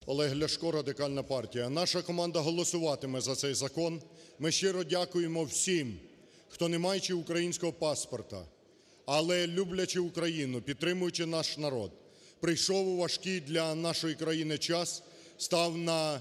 Олег Ляшко, Радикальна партія. Наша команда голосуватиме за цей закон. Ми щиро дякуємо всім, хто, не маючи українського паспорта, але люблячи Україну, підтримуючи наш народ, прийшов у важкий для нашої країни час, став на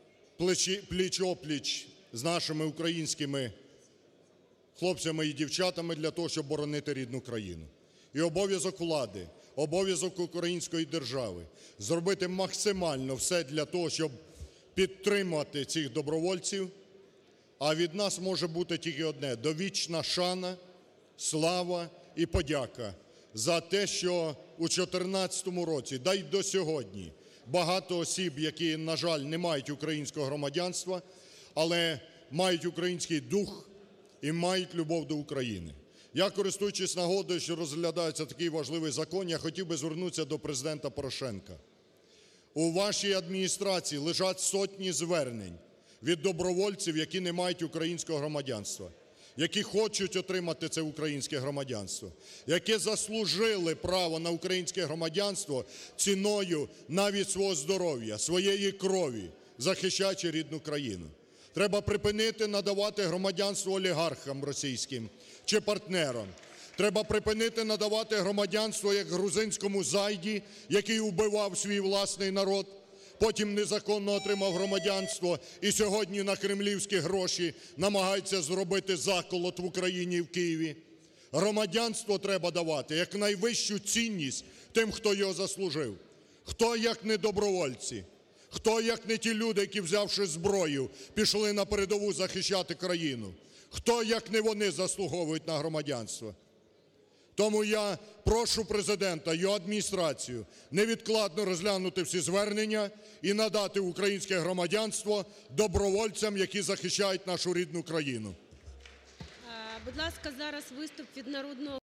пліч-о-пліч з нашими українськими хлопцями і дівчатами для того, щоб боронити рідну країну. І обов'язок влади, обов'язок української держави – зробити максимально все для того, щоб підтримати цих добровольців. А від нас може бути тільки одне – довічна шана, слава і подяка за те, що у 2014 році, да й до сьогодні, багато осіб, які, на жаль, не мають українського громадянства, але мають український дух і мають любов до України. Я, користуючись нагодою, що розглядається такий важливий закон, я хотів би звернутися до Президента Порошенка. У вашій адміністрації лежать сотні звернень від добровольців, які не мають українського громадянства, які хочуть отримати це українське громадянство, які заслужили право на українське громадянство ціною навіть свого здоров'я, своєї крові, захищаючи рідну країну. Треба припинити надавати громадянство олігархам російським чи партнерам. Треба припинити надавати громадянство, як грузинському зайді, який вбивав свій власний народ, потім незаконно отримав громадянство і сьогодні на кремлівські гроші намагається зробити заколот в Україні і в Києві. Громадянство треба давати як найвищу цінність тим, хто його заслужив. Хто, як не добровольці? Хто, як не ті люди, які, взявши зброю, пішли на передову захищати країну? Хто, як не вони, заслуговують на громадянство? Тому я прошу Президента, його адміністрацію невідкладно розглянути всі звернення і надати українське громадянство добровольцям, які захищають нашу рідну країну. Будь ласка, зараз виступ від Народного